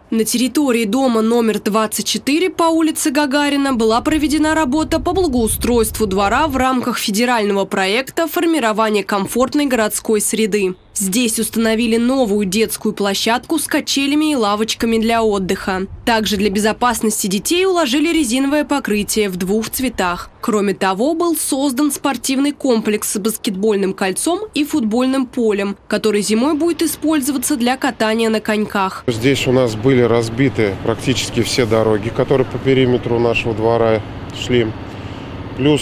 На территории дома номер 24 по улице Гагарина была проведена работа по благоустройству двора в рамках федерального проекта формирования комфортной городской среды. Здесь установили новую детскую площадку с качелями и лавочками для отдыха. Также для безопасности детей уложили резиновое покрытие в 2 цветах. Кроме того, был создан спортивный комплекс с баскетбольным кольцом и футбольным полем, который зимой будет использоваться для катания на коньках. Здесь у нас были разбиты практически все дороги, которые по периметру нашего двора шли. Плюс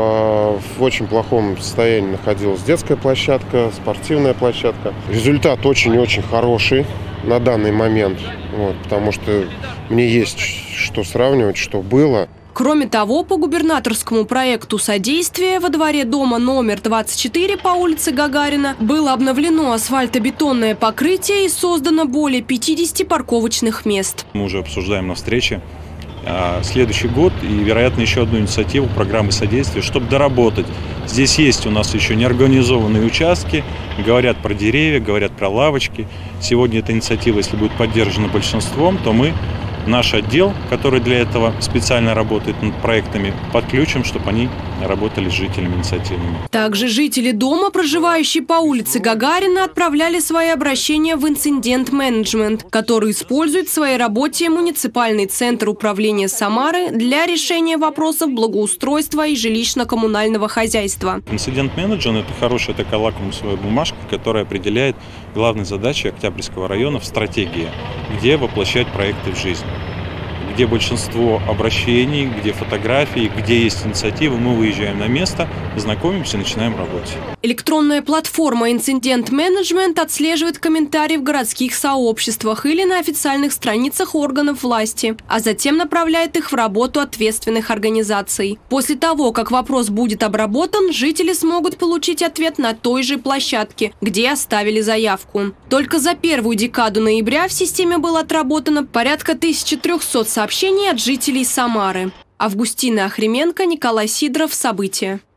в очень плохом состоянии находилась детская площадка, спортивная площадка. Результат очень и очень хороший на данный момент, потому что мне есть что сравнивать, что было. Кроме того, по губернаторскому проекту содействия во дворе дома номер 24 по улице Гагарина было обновлено асфальтобетонное покрытие и создано более 50 парковочных мест. Мы уже обсуждаем на встрече следующий год и, вероятно, еще одну инициативу программы содействия, чтобы доработать. Здесь есть у нас еще неорганизованные участки, говорят про деревья, говорят про лавочки. Сегодня эта инициатива, если будет поддержана большинством, то мы наш отдел, который для этого специально работает над проектами, подключим, чтобы они работали с жителями инициативными. Также жители дома, проживающие по улице Гагарина, отправляли свои обращения в инцидент-менеджмент, который использует в своей работе муниципальный центр управления Самары для решения вопросов благоустройства и жилищно-коммунального хозяйства. Инцидент-менеджмент – это хорошая такая лакмусовая бумажка, которая определяет главные задачи Октябрьского района в стратегии, где воплощать проекты в жизнь. Где большинство обращений, где фотографии, где есть инициативы, мы выезжаем на место, знакомимся и начинаем работать. Электронная платформа «Инцидент-менеджмент» отслеживает комментарии в городских сообществах или на официальных страницах органов власти, а затем направляет их в работу ответственных организаций. После того, как вопрос будет обработан, жители смогут получить ответ на той же площадке, где оставили заявку. Только за первую декаду ноября в системе было отработано порядка 1300 сообщений от жителей Самары. Августина Охременко, Николай Сидоров. События.